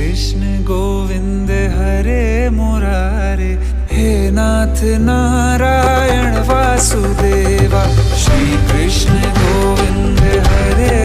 कृष्ण गोविंद हरे मुरारे, हे नाथ नारायण वासुदेव।